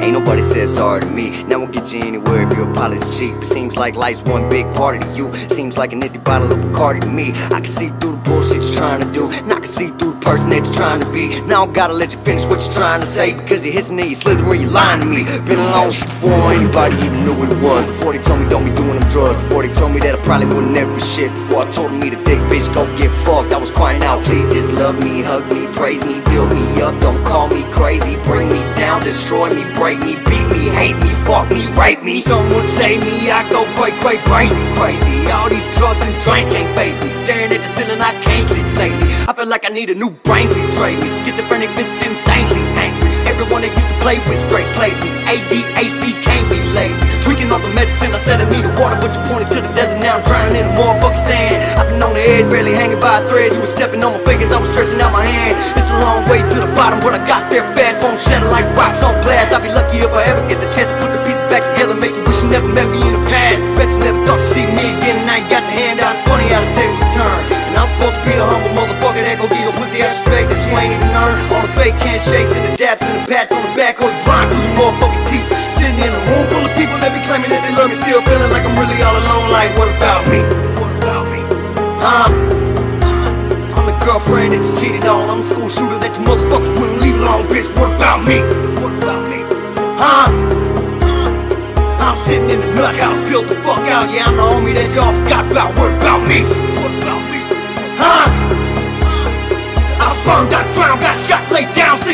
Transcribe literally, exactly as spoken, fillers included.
Ain't nobody said sorry to me. Now we'll get you anywhere if your apology's cheap. It seems like life's one big party to you. Seems like an empty bottle of Bacardi to me. I can see through the bullshit you're trying to do, and I can see through the person that you're trying to be. Now I gotta let you finish what you're trying to say, because you're hissing and you're slithering, you're lying to me. Been alone before anybody even knew what it was. Before they told me don't be doing them drugs. Before they told me that I probably would never be shit. Before I told me to dick bitch go get fucked, I was crying out, please just love me, hug me, praise me, build me up, don't call me crazy, bring me down, destroy me, break me, beat me, hate me, fuck me, rape me. Someone save me, I go quite, quite crazy, crazy. All these drugs and drinks can't face me. Staring at the ceiling, I can't sleep lately. I feel like I need a new brain, please trade me. Schizophrenic fits insanely angry. Everyone that used to play with straight played me. A D H D can't be lazy. Tweaking all the medicine, I said I need the water, but you pointed to the desert. Now I'm drowning in the motherfucking sand. I've been on the edge, barely hanging by a thread. You were stepping on my fingers, I was stretching out my hand. It's a long way to the bottom, but I got there fast. Bones shatter like rocks on glass. I'd be lucky if I ever get the chance to put the pieces back together, make you wish you never met me in the past. Bet you never thought you'd see me again, and I ain't got your hand out. It's funny how the tables turn, and I'm supposed to be the humble motherfucker that gon' give your pussy ass respect that you ain't even earned. All the fake handshakes and the daps and the pats on the back, hold the grind through your motherfucking teeth. Sitting in a room full of people that be claiming that they love me, still feeling like I'm really all alone. Like, what about me? What about me? Huh? I'm the girlfriend that you cheated on. I'm the school shooter that you motherfuckers wouldn't leave alone, bitch. What about me? What about me? Huh? I'm sitting in the nut house, filled the fuck out. Yeah, I'm the homie that y'all forgot about. What about me? What about me? Huh? I burned, got drowned, got shot, laid down.